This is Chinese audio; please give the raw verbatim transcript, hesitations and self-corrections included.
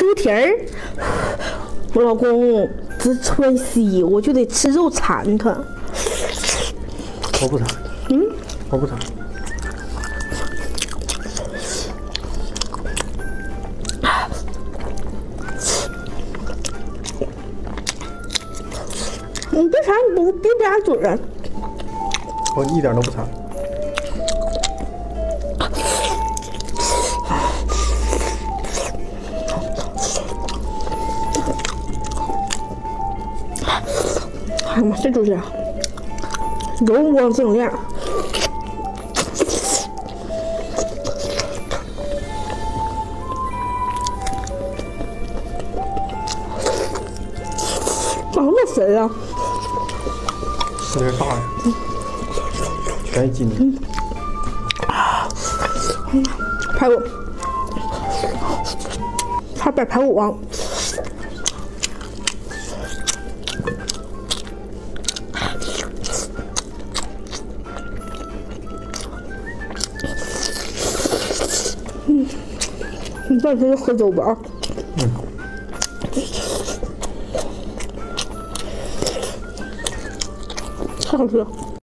蹄儿。我老公只川西，我就得吃肉馋他。 我不馋。嗯，我不馋。 你别馋，你不别吧嘴啊！ 我一点都不馋。哎呀妈，这就是油光锃亮。咋那么肥啊？有点大呀，该紧。嗯， 排骨，他摆排骨王。嗯，你再直接喝酒吧啊。嗯。太好吃了。